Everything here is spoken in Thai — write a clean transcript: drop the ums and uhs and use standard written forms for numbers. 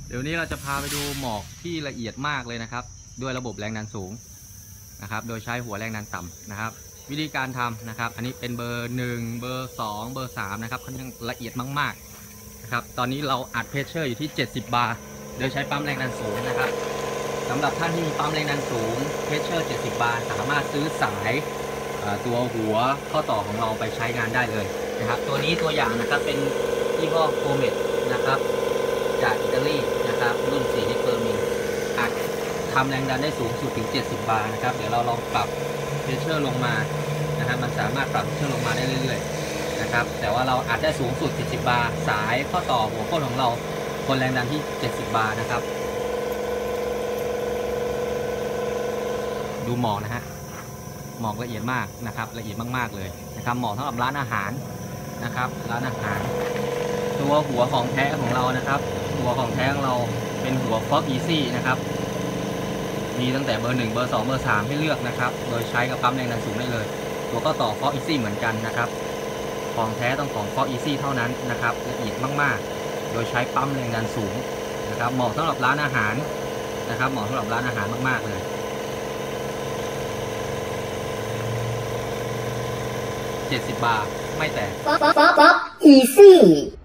เดี๋ยวนี้เราจะพาไปดูหมอกที่ละเอียดมากเลยนะครับด้วยระบบแรงดันสูงนะครับโดยใช้หัวแรงดันต่ำนะครับวิธีการทำนะครับอันนี้เป็นเบอร์1เบอร์2เบอร์3นะครับค่อนข้างละเอียดมากๆนะครับตอนนี้เราอัดเพชเชอร์อยู่ที่70บาร์โดยใช้ปั๊มแรงดันสูงนะครับสำหรับท่านที่มีปั๊มแรงดันสูงเพชเชอร์70บาร์สามารถซื้อสายตัวหัวข้อต่อของเราไปใช้งานได้เลยนะครับตัวนี้ตัวอย่างนะครับเป็นยี่ห้อโฟเมตนะครับจากอิตาลีนะครับรุ่น4ลิตรเปอร์มิลอัดทำแรงดันได้สูงสุดถึง70บาร์นะครับเดี๋ยวเราลองปรับเพชเชอร์ลงมานะครับมันสามารถปรับเพชเชอร์ลงมาได้เรื่อยๆนะครับแต่ว่าเราอัดได้สูงสุด70บาร์สายข้อต่อหัวโค้นของเราคนแรงดันที่70บาร์นะครับดูหมอกนะฮะหมอกละเอียดมากนะครับละเอียดมากๆเลยนะครับเหมาะสำหรับร้านอาหารนะครับร้านอาหารตัวหัวของแท้ของเรานะครับหัวของแท้ของเราเป็นหัว Fox Easy นะครับมีตั้งแต่เบอร์1เบอร์2เบอร์3ให้เลือกนะครับโดยใช้กับปั๊มแรงดันสูงได้เลยตัวก็ต่อ Fox Easy เหมือนกันนะครับของแท้ต้องของ Fox Easy เท่านั้นนะครับละเอียดมากๆโดยใช้ปั๊มแรงดันสูงนะครับเหมาะสำหรับร้านอาหารนะครับเหมาะสำหรับร้านอาหารมากๆเลย70บาร์ไม่แตก Fox Easy